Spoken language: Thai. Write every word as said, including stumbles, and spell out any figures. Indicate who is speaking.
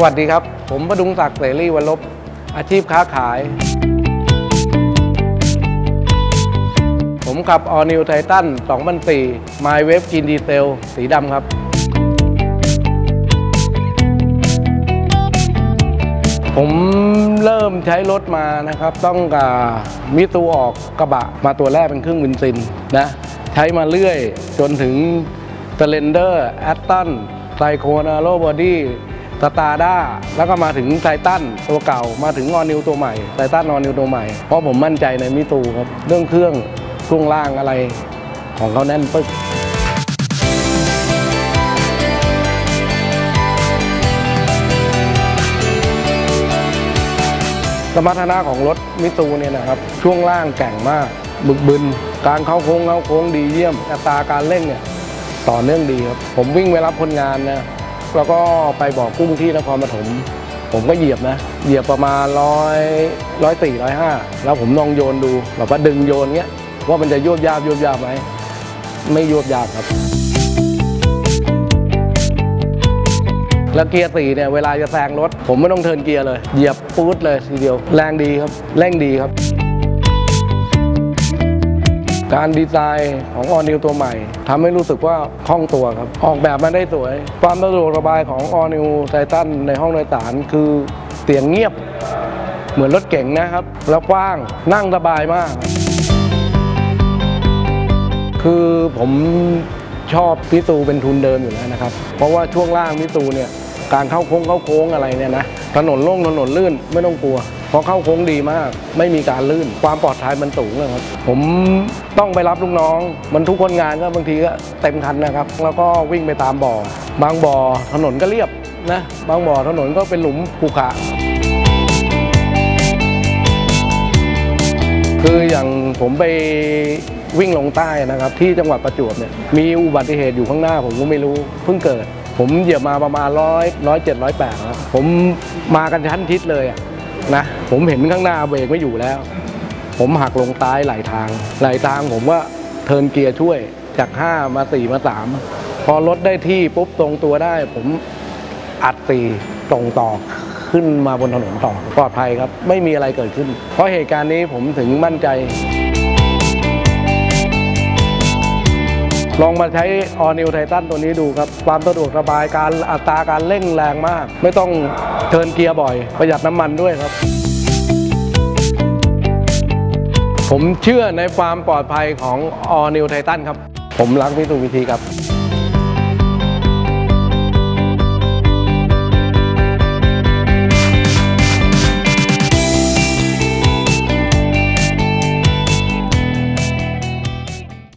Speaker 1: วัสดีครับผมประดุงศักดิ์เสรีวรลบอาชีพค้าขายผมขับ All New Titan สองพันสี่ My Wave Green Diesel สีดำครับผมเริ่มใช้รถมานะครับต้องกับมิตูออกกระบะมาตัวแรกเป็นเครื่องเบนซินนะใช้มาเรื่อยจนถึง Splendor Atton Sycona Bodyสตาร์ด้าแล้วก็มาถึงไททันตัวเก่ามาถึงออนิวตัวใหม่ไททันออนิวตัวใหม่เพราะผมมั่นใจในมิตูครับเรื่องเครื่องช่วงล่างอะไรของเขาแน่นปึ๊กสมรรถนะของรถมิตูเนี่ยนะครับช่วงล่างแกร่งมากบึกบึนการเข้าโค้งเข้าโค้งดีเยี่ยมอัตราการเร่งเนี่ยต่อเนื่องดีครับผมวิ่งไปรับคนงานนะแล้วก็ไปบ่อกุ้งที่นครปฐมผมก็เหยียบนะเหยียบประมาณร้อยร้อยสี่ร้อยห้าแล้วผมลองโยนดูแบบว่าดึงโยนเงี้ยว่ามันจะยวบยาบยวบยาบไหมไม่ยวบยาบครับแล้วเกียร์สี่เนี่ยเวลาจะแซงรถผมไม่ต้องเทิร์นเกียร์เลยเหยียบปุ๊ดเลยทีเดียวแรงดีครับเร่งดีครับการดีไซน์ของออนิวตัวใหม่ทำให้รู้สึกว่าคล่องตัวครับออกแบบมาได้สวยความสะดวกสบายของออนิวไททันในห้องโดยสารคือเสียงเงียบเหมือนรถเก๋งนะครับแล้วกว้างนั่งสบายมากคือผมชอบมิตูเป็นทุนเดิมอยู่แล้วนะครับเพราะว่าช่วงล่างมิตูเนี่ยการเข้าโค้งเข้าโค้งอะไรเนี่ยนะถนนโล่งถนนลื่นไม่ต้องกลัวเพราะเข้าโค้งดีมากไม่มีการลื่นความปลอดภัยมันสูงนะครับผมต้องไปรับลูกน้องมันทุกคนงานก็บางทีก็เต็มคันนะครับแล้วก็วิ่งไปตามบ่อบางบ่อถนนก็เรียบนะบางบ่อถนนก็เป็นหลุมขรุขระคืออย่างผมไปวิ่งลงใต้นะครับที่จังหวัดประจวบเนี่ยมีอุบัติเหตุอยู่ข้างหน้าผมก็ไม่รู้เพิ่งเกิดผมเหยียบมาประมาณร้อยร้อยเจ็ดร้อยแปดแล้วผมมากันชั้นทิศเลยนะผมเห็นข้างหน้าเบรกไม่อยู่แล้วผมหักลงใต้ไหลทางไหลทางผมว่าเทิร์นเกียร์ช่วยจากห้ามาสี่มาสามพอรถได้ที่ปุ๊บตรงตัวได้ผมอัดสี่ตรงต่อขึ้นมาบนถนนต่อปลอดภัยครับไม่มีอะไรเกิดขึ้นเพราะเหตุการณ์นี้ผมถึงมั่นใจลองมาใช้ All New Titan ตัวนี้ดูครับความสะดวกสบายการอัตราการเร่งแรงมากไม่ต้องเทิร์นเกียร์บ่อยประหยัดน้ำมันด้วยครับผมเชื่อในความปลอดภัยของ All New Titan ครับผมรักมิตซูบิชิครับ